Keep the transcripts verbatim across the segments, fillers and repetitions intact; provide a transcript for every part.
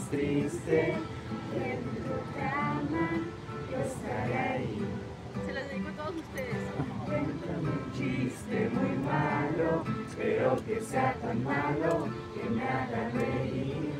triste, que el mundo te ama, yo estaré ahí. Se las dedico a todos ustedes. Cuéntame un chiste muy malo, pero que sea tan malo que me haga reír.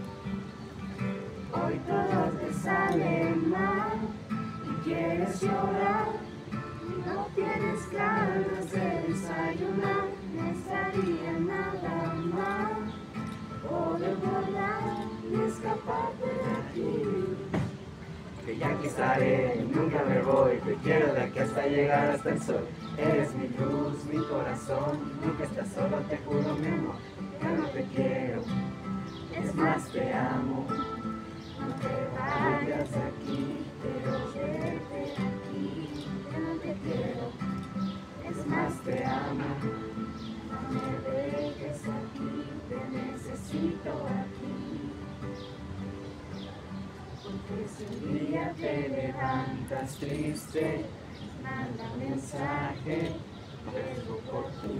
Hoy todo te sale mal y quieres llorar, no tienes ganas de desayunar, no estaría nada mal poder volar y escaparte de aquí. Que ya aquí estaré, nunca me voy, te quiero de aquí hasta llegar hasta el sol. Eres mi luz, mi corazón, nunca estás solo, te juro mi amor. Ya no te quiero, es más te amo. No te vayas de aquí, quiero verte aquí. Ya no te quiero, es más te amo. No me dejes aquí, te necesito aquí. Porque si un día te levantas triste, manda un mensaje, ruego por ti.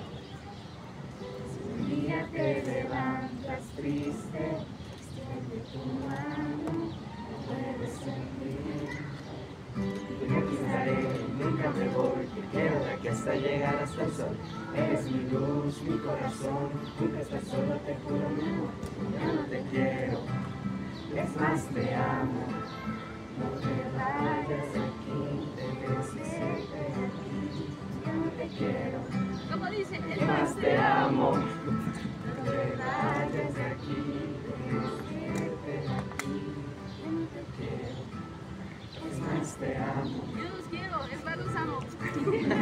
Si un día te levantas triste, extiende tu mano, puedes sentir. Y aquí estaré, nunca me voy, te quiero de aquí hasta llegar hasta el sol. Eres mi luz, mi corazón, nunca estás solo, te juro mi amor. Ya no te quiero, es más te amo. No te vayas de aquí, te necesito aquí. Ya no te quiero, ¿Cómo dice? es más te amo. No te vayas de aquí, te necesito aquí. Ya no te quiero, es más te amo. Yo los quiero, es más los amo.